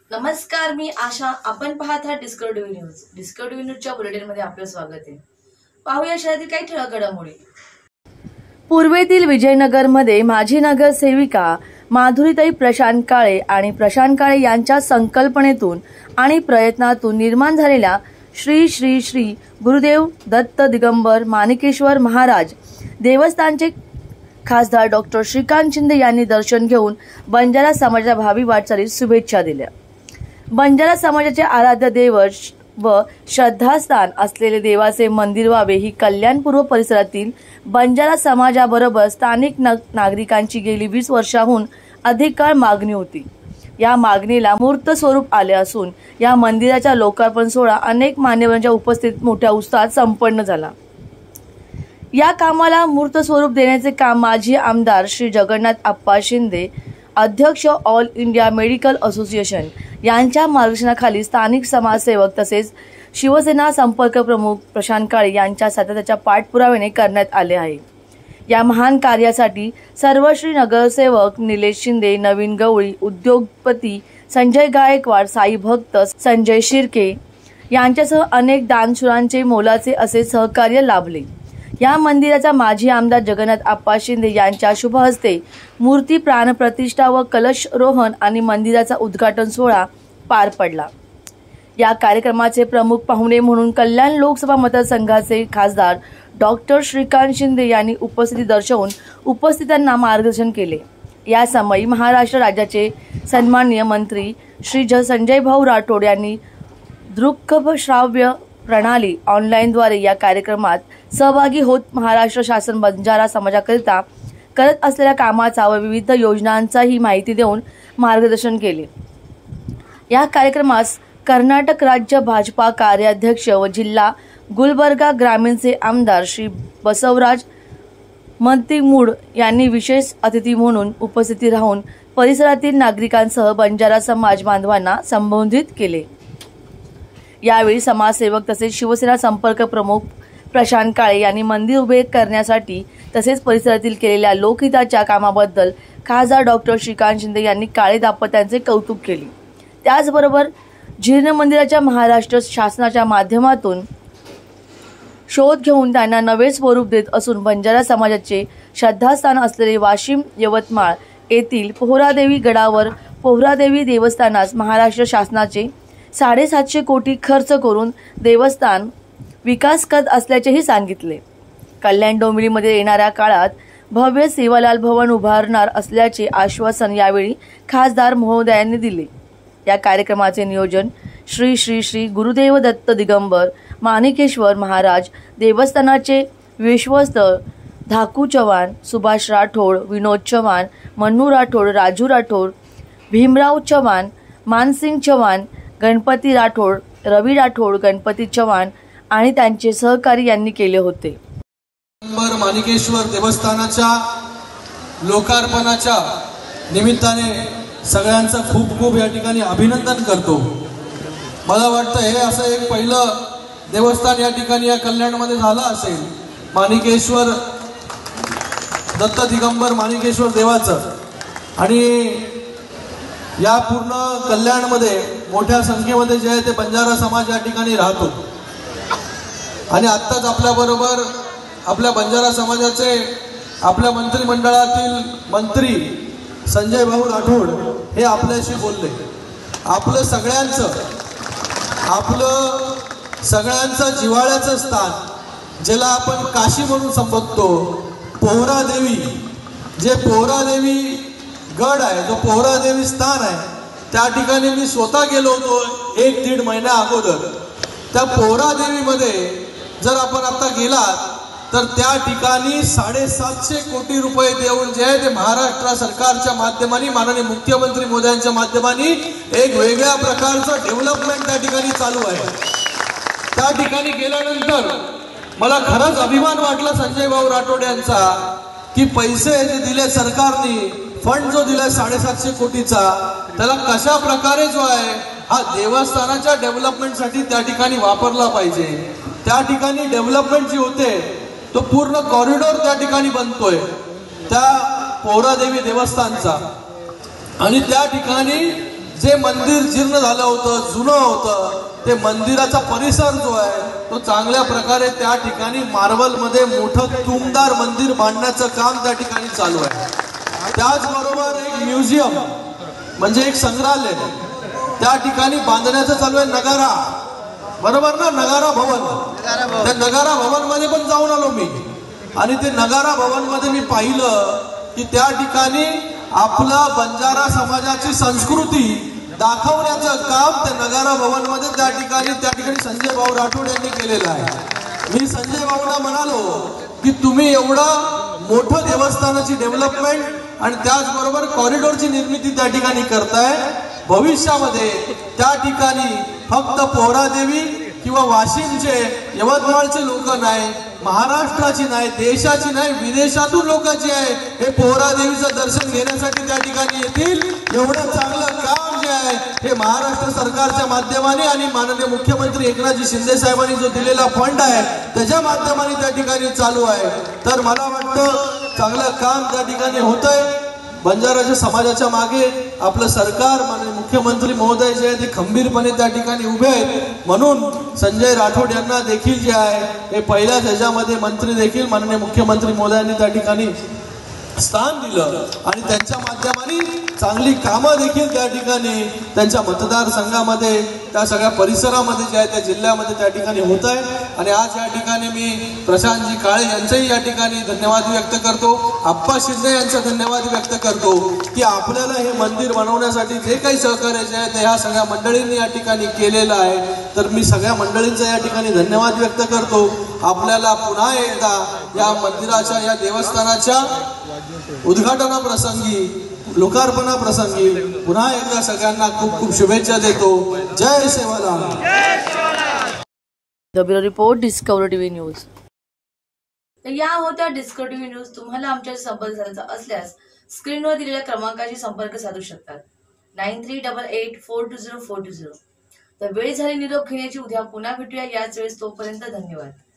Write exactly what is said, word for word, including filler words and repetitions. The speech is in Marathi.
नमस्कार, मी आशा. आपण पाहत आहात डिस्कव्हरी न्यूज. डिस्कव्हरी न्यूजच्या बुलेटिनमध्ये आपलं स्वागत आहे. पाहूया शहरातील काही ठळक घडामोडी. पूर्वेतील विजयनगरमध्ये माजी नगरसेविका माधुरीताई प्रशांत काळे आणि प्रशांत काळे यांच्या संकल्पनेतून आणि प्रयत्नातून निर्माण झालेल्या श्री श्री श्री गुरुदेव दत्त दिगंबर माणिकेश्वर महाराज देवस्थानचे खासदार डॉक्टर श्रीकांत शिंदे यांनी दर्शन घेऊन बंजारा समाजाच्या भावी वाटचालीस शुभेच्छा दिल्या. बंजारा समाजाचे आराध्य दैवत व श्रद्धास्थान असलेले देवाचे मंदिर व्हावे ही कल्याणपूर्व परिसरातील बंजारा समाजाबरोबर स्थानिक नागरिकांची गेली वीस वर्षाहून अधिक काळ मागणी होती. या मागणीला मूर्त स्वरूप आले असून या मंदिराचा लोकार्पण सोहळा अनेक मान्यवरांच्या उपस्थितीत मोठ्या उत्साहात संपन्न झाला. या कामाला मूर्त स्वरूप देण्याचे काम माजी आमदार श्री जगन्नाथ आप्पा शिंदे, अध्यक्ष ऑल इंडिया मेडिकल असोसिएशन यांच्या मार्गदर्शनाखाली स्थानिक समाजसेवक तसेच शिवसेना संपर्क प्रमुख प्रशांत काळे यांच्या सातत्याच्या पाठपुराव्याने करण्यात आले आहे. या महान कार्यासाठी सर्वश्री नगरसेवक निलेश शिंदे, नवीन गवळी, उद्योगपती संजय गायकवाड, साई भक्त, संजय शिर्के यांच्यासह अनेक दानशूरांचे मोलाचे असे सहकार्य लाभले. या मंदिराचा माजी आमदार जगन्नाथ आप्पा शिंदे यांच्या शुभ हस्ते मूर्ती प्राणप्रतिष्ठा व कलशरोहण आणि मंदिराचा उद्घाटन सोहळा पार पडला. या कार्यक्रमाचे प्रमुख पाहुणे म्हणून कल्याण लोकसभा मतदारसंघाचे खासदार डॉक्टर श्रीकांत शिंदे यांनी उपस्थिती दर्शवून उपस्थितांना मार्गदर्शन केले. या समयी महाराष्ट्र राज्याचे सन्माननीय मंत्री श्री संजय भाऊ राठोड यांनी दृक्श्राव्य प्रणाली ऑनलाईनद्वारे या कार्यक्रमात सहभागी होत महाराष्ट्र शासन बंजारा समाजाकरिता करत असलेल्या कामाचा व विविध योजनांचाही माहिती देऊन मार्गदर्शन केले. या कार्यक्रमास कर्नाटक राज्य भाजपा कार्याध्यक्ष व जिल्हा गुलबर्गा ग्रामीणचे आमदार श्री बसवराज मंतिमूड यांनी विशेष अतिथी म्हणून उपस्थिती राहून परिसरातील नागरिकांसह बंजारा समाज बांधवांना संबोधित केले. यावेळी समाजसेवक तसेच शिवसेना संपर्क प्रमुख प्रशांत काळे यांनी मंदिर उभे करण्यासाठी तसेच परिसरातील केलेल्या लोकहिताच्या कामाबद्दल खासदार डॉक्टर श्रीकांत शिंदे यांनी काळे दाम्पत्याचे कौतुक केले. त्याचबरोबर जीर्ण मंदिराच्या महाराष्ट्र शासनाच्या माध्यमातून शोध घेऊन त्यांना नवे स्वरूप देत असून बंजारा समाजाचे श्रद्धास्थान असलेले वाशिम, यवतमाळ येथील पोहरादेवी गडावर पोहरादेवी देवस्थानास महाराष्ट्र शासनाचे साडेसातशे कोटी खर्च करून देवस्थान विकास करत असल्याचेही सांगितले. कल्याण डोंबिवलीमध्ये येणाऱ्या काळात भव्य सेवालाल भवन उभारणार असल्याचे आश्वासन यावेळी खासदार महोदयांनी दिले. या कार्यक्रमाचे नियोजन श्री श्री श्री गुरुदेव दत्त दिगंबर माणिकेश्वर महाराज देवस्थानाचे विश्वस्त धाकू चव्हाण, सुभाष राठोड, विनोद चव्हाण, मन्नू राठोड, राजू राठोड, भीमराव चव्हाण, मानसिंग चव्हाण, गणपती राठोड, रवी राठोड, गणपती चव्हाण आणि त्यांचे सहकारी यांनी केले होते. माणिकेश्वर देवस्थानाच्या लोकार्पणाच्या निमित्ताने सगळ्यांचं खूप खूप या ठिकाणी अभिनंदन करतो. मला वाटतं हे असं एक पहिलं देवस्थान या ठिकाणी या कल्याणमध्ये झालं असेल, माणिकेश्वर दत्त दिगंबर माणिकेश्वर देवाचं. आणि या पूर्ण कल्याणमध्ये मोठ्या संख्येमध्ये जे आहे ते बंजारा समाज या ठिकाणी राहतो. आणि आत्ताच आपल्याबरोबर आपल्या बंजारा समाजाचे आपल्या मंत्रिमंडळातील मंत्री संजय भाऊ राठोड हे आपल्याशी बोलले. आपलं सगळ्यांचं आपलं सगळ्यांचं जिव्हाळ्याचं स्थान, ज्याला आपण काशी म्हणून संबोधतो, पोहरादेवी, जे पोहरादेवी गड आहे, जो पोहरादेवी स्थान आहे, त्या ठिकाणी मी स्वतः गेलो होतो एक दीड महिन्या अगोदर. त्या पोहरादेवीमध्ये जर आपण आता गेलात तर त्या ठिकाणी साडेसातशे कोटी रुपये देऊन जे आहे ते महाराष्ट्र सरकारच्या माध्यमाने माननीय मुख्यमंत्री मोदयांच्या माध्यमाने एक वेगळ्या प्रकारचं डेव्हलपमेंट त्या ठिकाणी चालू आहे. त्या ठिकाणी गेल्यानंतर मला खरंच अभिमान वाटला संजय भाऊ राठोड यांचा, की पैसे जे दिले सरकारने, फंड जो दिलाय साडेसातशे कोटीचा, त्याला कशा प्रकारे जो आहे हा देवस्थानाच्या डेव्हलपमेंटसाठी त्या ठिकाणी वापरला पाहिजे. त्या ठिकाणी डेव्हलपमेंट जी होते तो पूर्ण कॉरिडॉर त्या ठिकाणी बनतोय त्या पोहरादेवी देवस्थानचा. आणि त्या ठिकाणी जे मंदिर जीर्ण झालं होतं, जुनं होतं, ते मंदिराचा परिसर जो आहे तो चांगल्या प्रकारे त्या ठिकाणी मार्बलमध्ये मोठं तुमदार मंदिर बांधण्याचं काम त्या ठिकाणी चालू आहे. त्याचबरोबर एक म्युझियम म्हणजे एक संग्रहालय त्या ठिकाणी बांधण्याचं चालू आहे. नगारा, बरोबर ना, नगारा भवन. त्या नगारा भवन मध्ये पण जाऊन आलो मी आणि ते नगारा भवन मध्ये मी पाहिलं की त्या ठिकाणी आपला बंजारा समाजाची संस्कृती दाखवण्याचं काम त्या नगारा भवन मध्ये त्या ठिकाणी त्या ठिकाणी संजय भाऊ राठोड यांनी केलेलं आहे. मी संजय भाऊंना म्हणालो की तुम्ही एवढं मोठं देवस्थानाची डेव्हलपमेंट आणि त्याचबरोबर कॉरिडॉरची निर्मिती त्या ठिकाणी करताय. भविष्यामध्ये त्या ठिकाणी फक्त पोहरादेवी किंवा वाशिमचे, यवतमाळचे लोक नाही, महाराष्ट्राची नाही, देशाची नाही, विदेशातून लोक जे आहे हे पोहरादेवीचं दर्शन घेण्यासाठी त्या ठिकाणी येतील. एवढं चांगलं काम जे आहे हे महाराष्ट्र सरकारच्या माध्यमाने आणि माननीय मुख्यमंत्री एकनाथजी शिंदे साहेबांनी जो दिलेला फंड आहे त्याच्या माध्यमाने त्या ठिकाणी चालू आहे. तर मला वाटतं चांगलं काम त्या ठिकाणी होतंय. बंजाराच्या समाजाच्या मागे आपलं सरकार, माननीय मुख्यमंत्री महोदय जे आहे ते खंबीरपणे त्या ठिकाणी उभे आहेत. म्हणून संजय राठोड यांना देखील जे आहे हे पहिल्याच ह्याच्यामध्ये मंत्री देखील माननीय मुख्यमंत्री महोदयांनी त्या ठिकाणी स्थान दिलं आणि त्यांच्या माध्यमाने चांगली कामं देखील त्या ठिकाणी त्यांच्या मतदारसंघामध्ये, त्या सगळ्या परिसरामध्ये जे आहे त्या जिल्ह्यामध्ये त्या ठिकाणी होत आहे. आणि आज या ठिकाणी मी प्रशांतजी काळे यांचंही या ठिकाणी धन्यवाद व्यक्त करतो, आप्पा शिंदे यांचा धन्यवाद व्यक्त करतो की आपल्याला हे मंदिर बनवण्यासाठी जे काही सहकार्य जे आहे ते ह्या सगळ्या मंडळींनी या ठिकाणी केलेलं आहे. तर मी सगळ्या मंडळींचा या ठिकाणी धन्यवाद व्यक्त करतो. आपल्याला पुन्हा एकदा या मंदिराच्या, या देवस्थानाच्या उद्घाटना प्रसंगी, लोकार्पणा प्रसंगी पुन्हा एकदा सगळ्यांना खूप खूप शुभेच्छा देतो. जय Sevalal. The bureau report, Discovery TV news. तर या होत्या डिस्कव्हरी टीव्ही न्यूज. तुम्हाला आमच्याशी संपर्क साधायचा असल्यास स्क्रीनवर दिलेल्या क्रमांकाशी संपर्क साधू शकतात. Nine three double eight four two zero four two zero. तर वेळ झाली निरोप घेण्याची. उद्या पुन्हा भेटूया याच वेळेस. तोपर्यंत धन्यवाद.